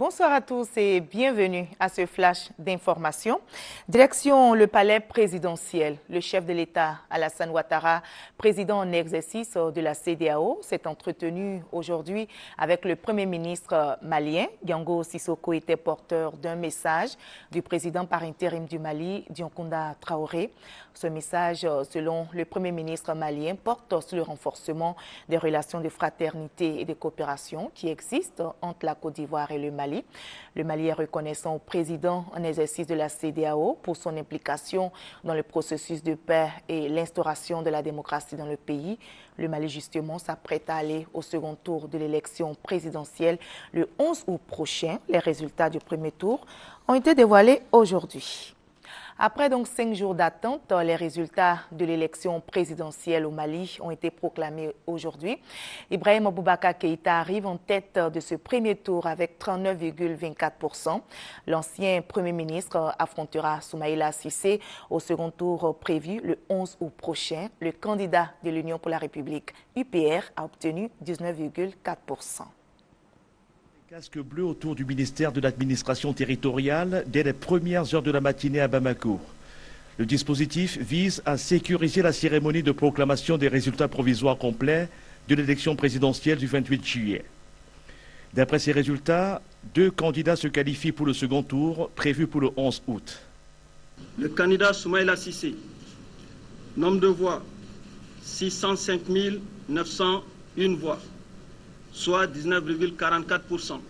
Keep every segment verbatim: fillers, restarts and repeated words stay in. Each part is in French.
Bonsoir à tous et bienvenue à ce flash d'information. Direction le palais présidentiel. Le chef de l'État, Alassane Ouattara, président en exercice de la C D A O, s'est entretenu aujourd'hui avec le premier ministre malien. Yango Sissoko était porteur d'un message du président par intérim du Mali, Dioncounda Traoré. Ce message, selon le premier ministre malien, porte sur le renforcement des relations de fraternité et de coopération qui existent entre la Côte d'Ivoire et le Mali. Le Mali est reconnaissant au président en exercice de la C D A O pour son implication dans le processus de paix et l'instauration de la démocratie dans le pays. Le Mali, justement, s'apprête à aller au second tour de l'élection présidentielle le onze août prochain. Les résultats du premier tour ont été dévoilés aujourd'hui. Après donc cinq jours d'attente, les résultats de l'élection présidentielle au Mali ont été proclamés aujourd'hui. Ibrahim Boubacar Keïta arrive en tête de ce premier tour avec trente-neuf virgule vingt-quatre pour cent. L'ancien Premier ministre affrontera Soumaïla Cissé au second tour prévu le onze août prochain. Le candidat de l'Union pour la République, U P R, a obtenu dix-neuf virgule quatre pour cent. Casque bleu autour du ministère de l'administration territoriale dès les premières heures de la matinée à Bamako. Le dispositif vise à sécuriser la cérémonie de proclamation des résultats provisoires complets de l'élection présidentielle du vingt-huit juillet. D'après ces résultats, deux candidats se qualifient pour le second tour prévu pour le onze août. Le candidat Soumaïla Cissé, nombre de voix six cent cinq mille neuf cent un voix, soit dix-neuf virgule quarante-quatre pour cent.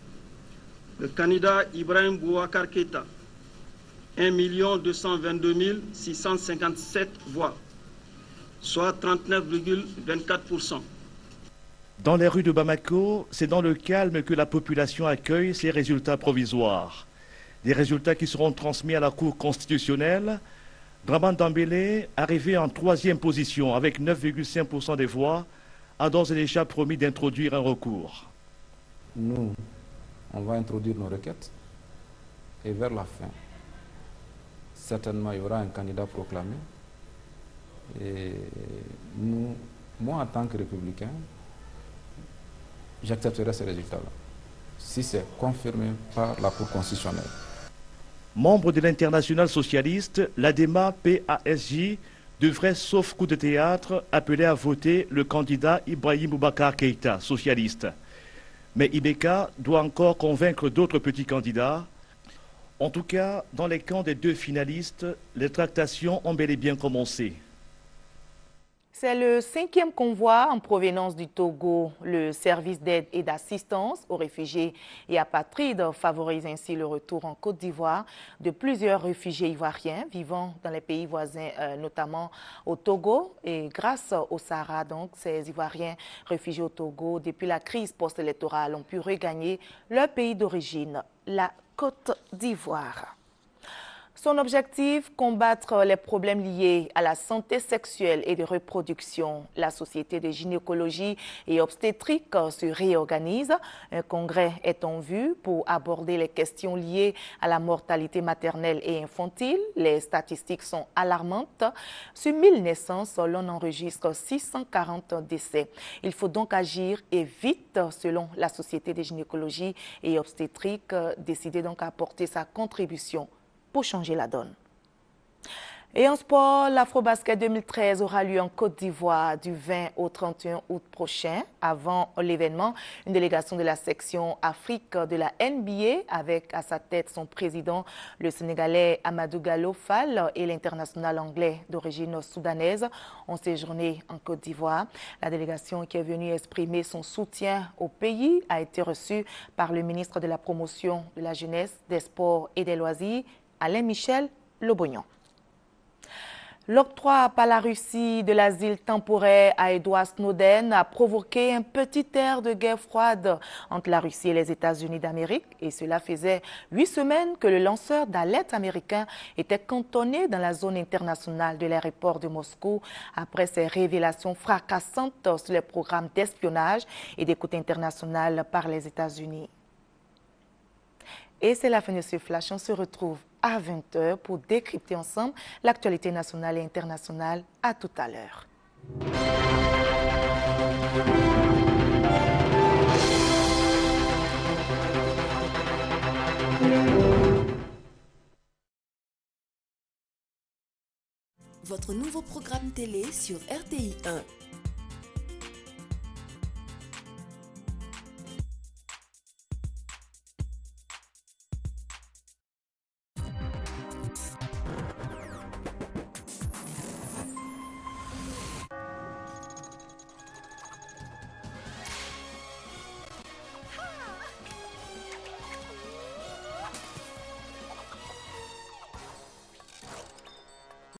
Le candidat Ibrahim Boubacar Keïta, un million deux cent vingt-deux mille six cent cinquante-sept voix, soit trente-neuf virgule vingt-quatre pour cent. Dans les rues de Bamako, c'est dans le calme que la population accueille ces résultats provisoires. Des résultats qui seront transmis à la Cour constitutionnelle. Draman Dambélé, arrivé en troisième position avec neuf virgule cinq pour cent des voix, a d'ores et déjà promis d'introduire un recours. Nous, on va introduire nos requêtes et vers la fin, certainement il y aura un candidat proclamé. Et nous, moi en tant que républicain, j'accepterai ces résultats-là, si c'est confirmé par la Cour constitutionnelle. Membre de l'Internationale socialiste, l'A D M A P A S J devrait, sauf coup de théâtre, appeler à voter le candidat Ibrahim Boubacar Keïta, socialiste. Mais I B K doit encore convaincre d'autres petits candidats. En tout cas, dans les camps des deux finalistes, les tractations ont bel et bien commencé. C'est le cinquième convoi en provenance du Togo. Le service d'aide et d'assistance aux réfugiés et apatrides favorise ainsi le retour en Côte d'Ivoire de plusieurs réfugiés ivoiriens vivant dans les pays voisins, euh, notamment au Togo. Et grâce au Sahara, donc, ces Ivoiriens réfugiés au Togo, depuis la crise post-électorale, ont pu regagner leur pays d'origine, la Côte d'Ivoire. Son objectif, combattre les problèmes liés à la santé sexuelle et de reproduction. La Société de gynécologie et obstétrique se réorganise. Un congrès est en vue pour aborder les questions liées à la mortalité maternelle et infantile. Les statistiques sont alarmantes. Sur mille naissances, l'on enregistre six cent quarante décès. Il faut donc agir et vite, selon la Société de gynécologie et obstétrique, décider donc à apporter sa contribution pour changer la donne. Et en sport, l'Afrobasket deux mille treize aura lieu en Côte d'Ivoire du vingt au trente et un août prochain. Avant l'événement, une délégation de la section Afrique de la N B A avec à sa tête son président, le Sénégalais Amadou Gallo Fall, et l'international anglais d'origine soudanaise ont séjourné en Côte d'Ivoire. La délégation qui est venue exprimer son soutien au pays a été reçue par le ministre de la Promotion de la Jeunesse, des Sports et des Loisirs, Alain Michel Lobognon. L'octroi par la Russie de l'asile temporaire à Edward Snowden a provoqué un petit air de guerre froide entre la Russie et les États-Unis d'Amérique. Et cela faisait huit semaines que le lanceur d'alerte américain était cantonné dans la zone internationale de l'aéroport de Moscou après ses révélations fracassantes sur les programmes d'espionnage et d'écoute internationale par les États-Unis. Et c'est la fin de ce flash. On se retrouve à vingt heures pour décrypter ensemble l'actualité nationale et internationale. À tout à l'heure. votre nouveau programme télé sur R T I un.